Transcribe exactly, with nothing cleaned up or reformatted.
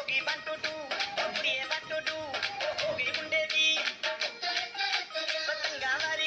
गई one two two कुड़िए one two two हो गई मुंडे दी पतंगा